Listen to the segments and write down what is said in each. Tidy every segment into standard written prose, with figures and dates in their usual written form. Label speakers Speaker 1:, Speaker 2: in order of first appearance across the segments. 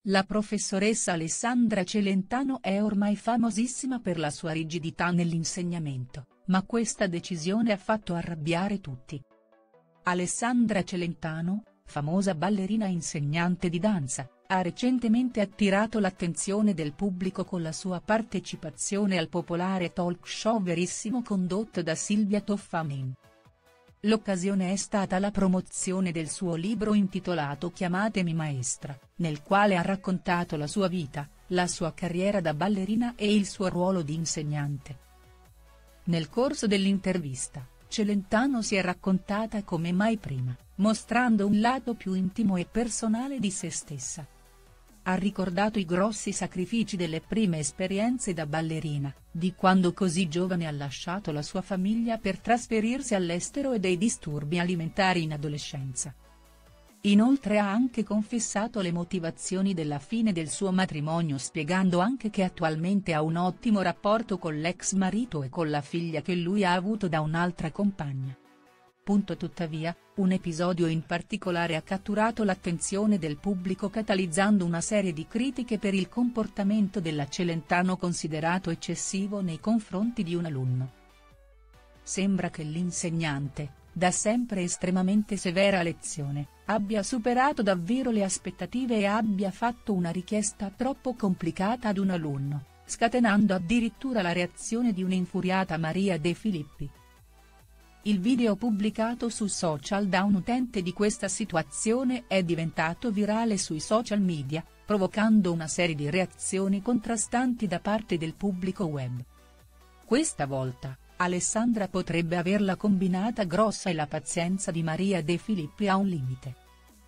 Speaker 1: La professoressa Alessandra Celentano è ormai famosissima per la sua rigidità nell'insegnamento, ma questa decisione ha fatto arrabbiare tutti. Alessandra Celentano, famosa ballerina e insegnante di danza, ha recentemente attirato l'attenzione del pubblico con la sua partecipazione al popolare talk show Verissimo condotto da Silvia Toffanin. L'occasione è stata la promozione del suo libro intitolato Chiamatemi maestra, nel quale ha raccontato la sua vita, la sua carriera da ballerina e il suo ruolo di insegnante. Nel corso dell'intervista, Celentano si è raccontata come mai prima, mostrando un lato più intimo e personale di se stessa. Ha ricordato i grossi sacrifici delle prime esperienze da ballerina, di quando così giovane ha lasciato la sua famiglia per trasferirsi all'estero e dei disturbi alimentari in adolescenza. Inoltre ha anche confessato le motivazioni della fine del suo matrimonio, spiegando anche che attualmente ha un ottimo rapporto con l'ex marito e con la figlia che lui ha avuto da un'altra compagna. Tuttavia, un episodio in particolare ha catturato l'attenzione del pubblico, catalizzando una serie di critiche per il comportamento della Celentano considerato eccessivo nei confronti di un alunno. Sembra che l'insegnante, da sempre estremamente severa a lezione, abbia superato davvero le aspettative e abbia fatto una richiesta troppo complicata ad un alunno, scatenando addirittura la reazione di un'infuriata Maria De Filippi. Il video pubblicato su social da un utente di questa situazione è diventato virale sui social media, provocando una serie di reazioni contrastanti da parte del pubblico web. Questa volta, Alessandra potrebbe averla combinata grossa e la pazienza di Maria De Filippi ha un limite.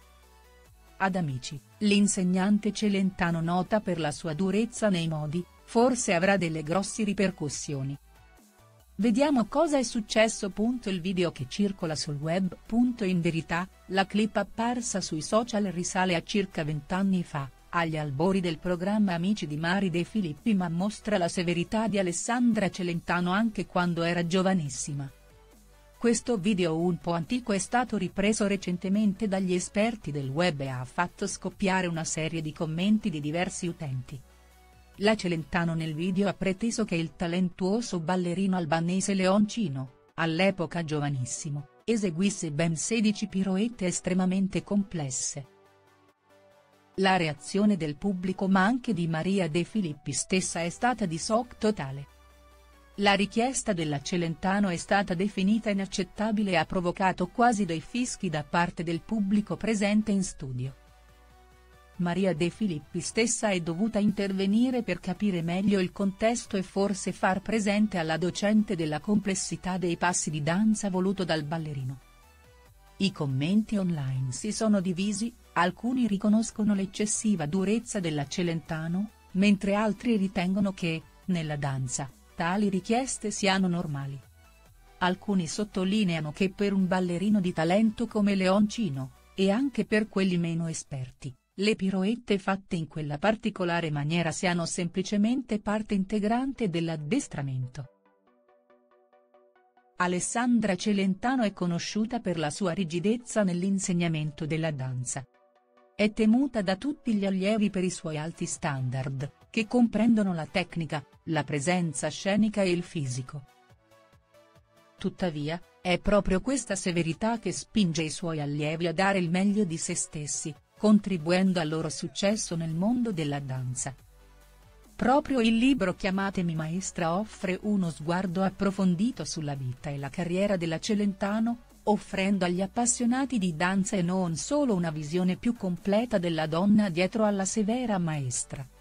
Speaker 1: Ad amici, l'insegnante Celentano, nota per la sua durezza nei modi, forse avrà delle grosse ripercussioni. Vediamo cosa è successo. Il video che circola sul web. In verità, la clip apparsa sui social risale a circa 20 anni fa, agli albori del programma Amici di Mari De Filippi, ma mostra la severità di Alessandra Celentano anche quando era giovanissima. Questo video un po' antico è stato ripreso recentemente dagli esperti del web e ha fatto scoppiare una serie di commenti di diversi utenti. La Celentano nel video ha preteso che il talentuoso ballerino albanese Leoncino, all'epoca giovanissimo, eseguisse ben 16 piroette estremamente complesse. La reazione del pubblico ma anche di Maria De Filippi stessa è stata di shock totale. La richiesta della Celentano è stata definita inaccettabile e ha provocato quasi dei fischi da parte del pubblico presente in studio. Maria De Filippi stessa è dovuta intervenire per capire meglio il contesto e forse far presente alla docente della complessità dei passi di danza voluto dal ballerino. I commenti online si sono divisi, alcuni riconoscono l'eccessiva durezza della Celentano, mentre altri ritengono che, nella danza, tali richieste siano normali. Alcuni sottolineano che per un ballerino di talento come Leoncino, e anche per quelli meno esperti, le piroette fatte in quella particolare maniera siano semplicemente parte integrante dell'addestramento. Alessandra Celentano è conosciuta per la sua rigidezza nell'insegnamento della danza. È temuta da tutti gli allievi per i suoi alti standard, che comprendono la tecnica, la presenza scenica e il fisico. Tuttavia, è proprio questa severità che spinge i suoi allievi a dare il meglio di se stessi, contribuendo al loro successo nel mondo della danza. Proprio il libro Chiamatemi maestra offre uno sguardo approfondito sulla vita e la carriera della Celentano, offrendo agli appassionati di danza e non solo una visione più completa della donna dietro alla severa maestra.